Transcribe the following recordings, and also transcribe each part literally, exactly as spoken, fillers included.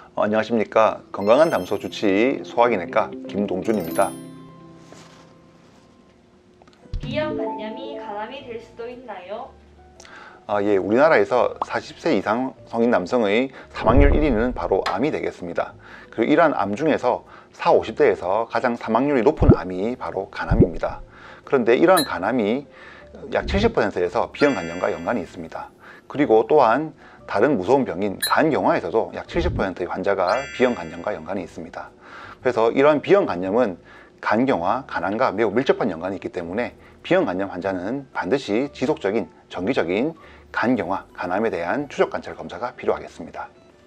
어, 안녕하십니까. 건강한 담소 주치의 소화기내과 김동준입니다. 비형 간염이 간암이 될 수도 있나요? 아, 예, 우리나라에서 사십 세 이상 성인 남성의 사망률 일 위는 바로 암이 되겠습니다. 그리고 이러한 암 중에서 사십, 오십 대에서 가장 사망률이 높은 암이 바로 간암입니다. 그런데 이러한 간암이 약 칠십 퍼센트에서 비형 간염과 연관이 있습니다. 그리고 또한 다른 무서운 병인 간경화에서도 약 칠십 퍼센트의 환자가 비형 간염과 연관이 있습니다. 그래서 이러한 비형 간염은 간경화, 간암과 매우 밀접한 연관이 있기 때문에 비형 간염 환자는 반드시 지속적인 정기적인 간경화, 간암에 대한 추적 관찰 검사가 필요하겠습니다.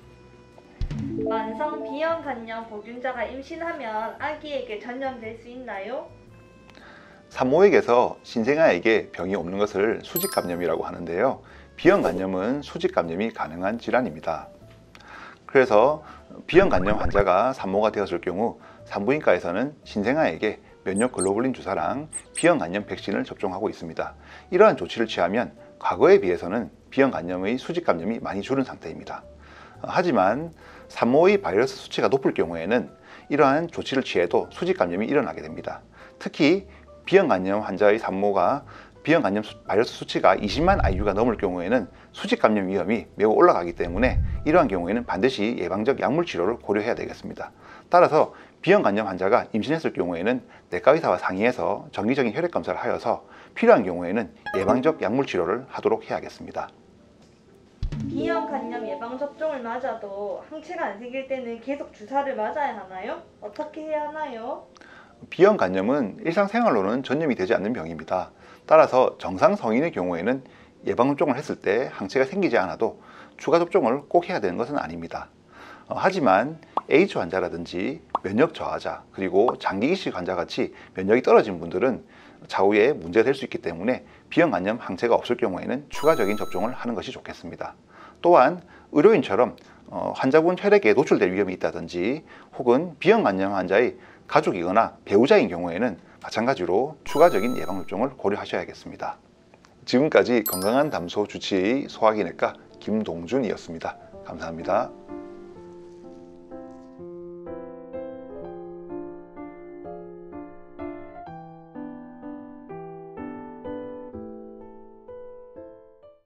만성 비형 간염 보균자가 임신하면 아기에게 전염될 수 있나요? 산모에게서 신생아에게 병이 없는 것을 수직감염이라고 하는데요. 비형 간염은 수직감염이 가능한 질환입니다. 그래서 비형 간염 환자가 산모가 되었을 경우 산부인과에서는 신생아에게 면역 글로불린 주사랑 비형 간염 백신을 접종하고 있습니다. 이러한 조치를 취하면 과거에 비해서는 비형 간염의 수직 감염이 많이 줄은 상태입니다. 하지만 산모의 바이러스 수치가 높을 경우에는 이러한 조치를 취해도 수직 감염이 일어나게 됩니다. 특히 비형 간염 환자의 산모가 비형 간염 바이러스 수치가 이십만 아이유가 넘을 경우에는 수직 감염 위험이 매우 올라가기 때문에 이러한 경우에는 반드시 예방적 약물 치료를 고려해야 되겠습니다. 따라서 비형 간염 환자가 임신했을 경우에는 내과 의사와 상의해서 정기적인 혈액 검사를 하여서 필요한 경우에는 예방적 약물 치료를 하도록 해야겠습니다. 비형 간염 예방 접종을 맞아도 항체가 안 생길 때는 계속 주사를 맞아야 하나요? 어떻게 해야 하나요? 비형 간염은 일상생활로는 전염이 되지 않는 병입니다. 따라서 정상 성인의 경우에는 예방 접종을 했을 때 항체가 생기지 않아도 추가 접종을 꼭 해야 되는 것은 아닙니다. 어, 하지만 에이즈 환자라든지 면역 저하자 그리고 장기 이식 환자 같이 면역이 떨어진 분들은 차후에 문제가 될 수 있기 때문에 비형 간염 항체가 없을 경우에는 추가적인 접종을 하는 것이 좋겠습니다. 또한 의료인처럼 어, 환자분 혈액에 노출될 위험이 있다든지 혹은 비형 간염 환자의 가족이거나 배우자인 경우에는 마찬가지로 추가적인 예방접종을 고려하셔야겠습니다. 지금까지 건강한 담소 주치의 소화기내과 김동준이었습니다. 감사합니다.